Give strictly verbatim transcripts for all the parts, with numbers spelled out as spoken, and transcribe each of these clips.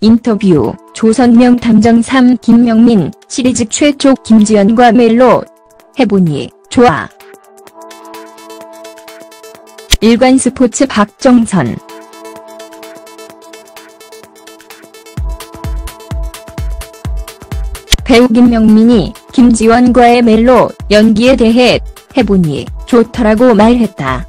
인터뷰. 조선명 탐정 삼 김명민. 시리즈 최초 김지연과 멜로. 해보니 좋아. 일간스포츠. 박정선. 배우 김명민이 김지연과의 멜로 연기에 대해 해보니 좋더라고 말했다.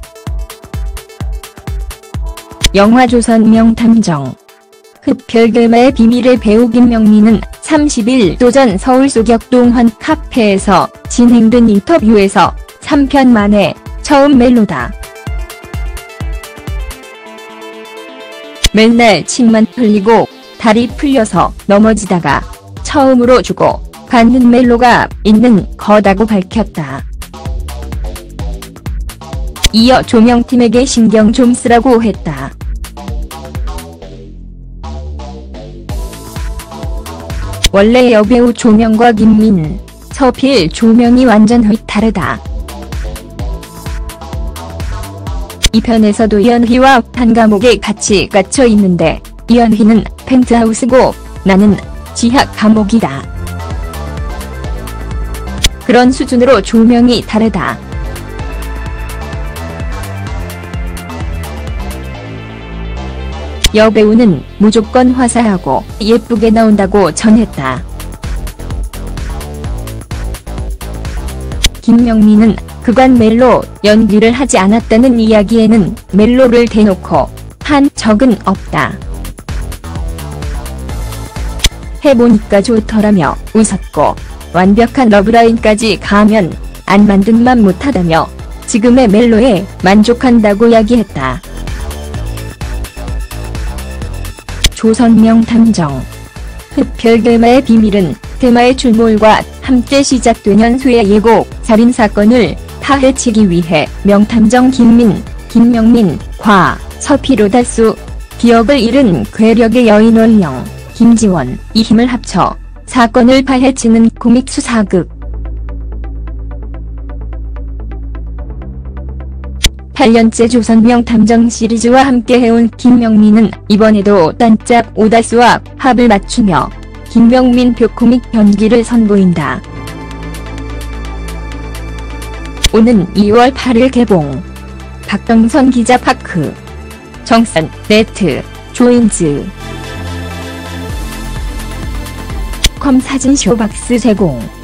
영화 조선명 탐정 흡혈결마의 비밀의 배우 김명민은 삼십일 오전 서울 소격동환 카페에서 진행된 인터뷰에서 삼 편 만에 처음 멜로다. 맨날 침만 흘리고 다리 풀려서 넘어지다가 처음으로 주고 받는 멜로가 있는 거다고 밝혔다. 이어 조명팀에게 신경 좀 쓰라고 했다. 원래 여배우 조명과 김민, 서필 조명이 완전히 다르다. 이 편에서도 이현희와 한 감옥에 같이 갇혀 있는데 이현희는 펜트하우스고 나는 지하 감옥이다. 그런 수준으로 조명이 다르다. 여배우는 무조건 화사하고 예쁘게 나온다고 전했다. 김명민은 그간 멜로 연기를 하지 않았다는 이야기에는 멜로를 대놓고 한 적은 없다. 해보니까 좋더라며 웃었고 완벽한 러브라인까지 가면 안 만든 맘 못하다며 지금의 멜로에 만족한다고 이야기했다. 조선명 탐정 흡혈결마의 비밀은 대마의 출몰과 함께 시작된 현수의 예고 살인사건을 파헤치기 위해 명탐정 김민, 김명민, 과, 서필 오다수, 기억을 잃은 괴력의 여인 원령, 김지원, 이 힘을 합쳐 사건을 파헤치는 코믹 수사극. 팔 년째 조선명 탐정 시리즈와 함께 해온 김명민은 이번에도 딴짝 오다수와 합을 맞추며 김명민표 코믹 연기를 선보인다. 오는 이월 팔일 개봉. 박정선 기자. 파크 정산 네트 조인즈 컴 사진쇼 박스 제공.